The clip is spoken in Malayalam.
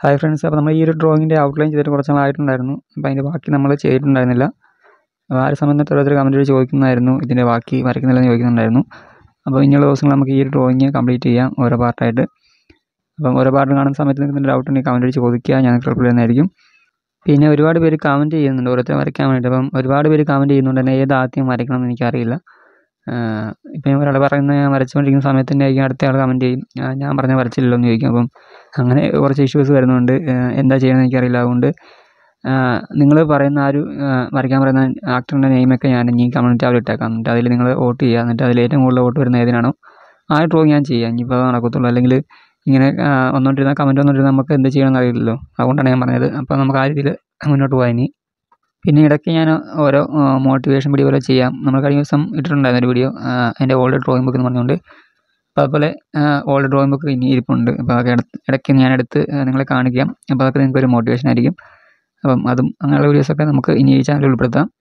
ഹായ് ഫ്രണ്ട്സ്, അപ്പോൾ നമ്മൾ ഈ ഒരു ഡ്രോയിങ്ങിൻ്റെ ഔട്ട്ലൈൻ ചെയ്തിട്ട് കുറച്ച് നാളായിട്ടുണ്ടായിരുന്നു. അപ്പോൾ അതിൻ്റെ ബാക്കി നമ്മൾ ചെയ്തിട്ടുണ്ടായിരുന്നില്ല. അപ്പോൾ ആ ഒരു സമയത്ത് ഓരോരുത്തർ കമൻറ്റ് ചോദിക്കുന്നതായിരുന്നു, ഇതിൻ്റെ ബാക്കി വരയ്ക്കുന്നില്ലെന്ന് ചോദിക്കുന്നുണ്ടായിരുന്നു. അപ്പോൾ ഇനിയുള്ള ദിവസങ്ങൾ നമുക്ക് ഈ ഒരു ഡ്രോയിങ് കംപ്ലീറ്റ് ചെയ്യാം ഓരോ പാർട്ടായിട്ട്. അപ്പം ഓരോ പാർട്ട് കാണുന്ന സമയത്ത് നിങ്ങൾക്ക് ഡൗട്ട് ഉണ്ടെങ്കിൽ കമൻറ്റ് ചോദിക്കുക, ഞാൻ റിപ്ലൈ ചെയ്യുന്നതായിരിക്കും. പിന്നെ ഒരുപാട് പേര് കമൻറ്റ് ചെയ്യുന്നുണ്ട് ഓരോരുത്തർ വരയ്ക്കാൻ വേണ്ടിയിട്ട്. അപ്പം ഒരുപാട് പേര് കമൻറ്റ് ചെയ്യുന്നുണ്ട്, തന്നെ ഏത് ആദ്യം വരയ്ക്കണമെന്ന് എനിക്കറിയില്ല. ഇപ്പം ഒരാൾ പറയുന്നത് ഞാൻ വരച്ചുകൊണ്ടിരിക്കുന്ന സമയത്ത് തന്നെ ആയിരിക്കും അടുത്ത ആൾ കമൻറ്റ് ചെയ്യും, ഞാൻ പറഞ്ഞാൽ വരച്ചില്ലല്ലോ എന്ന് ചോദിക്കും. അപ്പം അങ്ങനെ കുറച്ച് ഇഷ്യൂസ് വരുന്നുണ്ട്. എന്താ ചെയ്യണമെന്ന് എനിക്കറിയില്ല. അതുകൊണ്ട് നിങ്ങൾ പറയുന്ന ആ ഒരു വരയ്ക്കാൻ പറയുന്ന ആക്ടറിൻ്റെ നെയിമൊക്കെ ഞാൻ ഇനി കമ്മ്യൂണിറ്റി ടാബിൽ ഇട്ടേക്കാം. എന്നിട്ട് അതിൽ നിങ്ങൾ വോട്ട് ചെയ്യുക. എന്നിട്ട് അതിൽ ഏറ്റവും കൂടുതൽ വോട്ട് വരുന്ന ഏതിനാണോ ആ ഡ്രോയിങ് ഞാൻ ചെയ്യാം. ഇനിയിപ്പോൾ അത് നടക്കത്തുള്ളൂ. അല്ലെങ്കിൽ ഇങ്ങനെ വന്നുകൊണ്ടിരുന്ന കമൻറ്റ് വന്നുകൊണ്ടിരുന്ന നമുക്ക് എന്ത് ചെയ്യണമെന്ന് അറിയില്ലല്ലോ. അതുകൊണ്ടാണ് ഞാൻ പറഞ്ഞത്. അപ്പോൾ നമുക്ക് ആ രീതിയിൽ മുന്നോട്ട് പോകാം ഇനി. പിന്നെ ഇടയ്ക്ക് ഞാൻ ഓരോ മോട്ടിവേഷൻ വീഡിയോ പോലെ ചെയ്യാം. നമ്മൾ കഴിഞ്ഞ ദിവസം ഇട്ടിട്ടുണ്ടായിരുന്ന ഒരു വീഡിയോ, എൻ്റെ ഓൾഡ് ഡ്രോയിങ് ബുക്ക് എന്ന് പറഞ്ഞുകൊണ്ട്. അപ്പോൾ അതുപോലെ ഓൾഡ് ഡ്രോയിങ് ബുക്ക് ഇനി ഇരിപ്പുണ്ട്. അപ്പോൾ അതൊക്കെ ഇടയ്ക്ക് ഞാനെടുത്ത് നിങ്ങളെ കാണിക്കാം. അപ്പോൾ അതൊക്കെ നിങ്ങൾക്കൊരു മോട്ടിവേഷൻ ആയിരിക്കും. അപ്പം അതും അങ്ങനെയുള്ള വീഡിയോസൊക്കെ നമുക്ക് ഇനി ഈ ചാനലിൽ ഉൾപ്പെടുത്താം.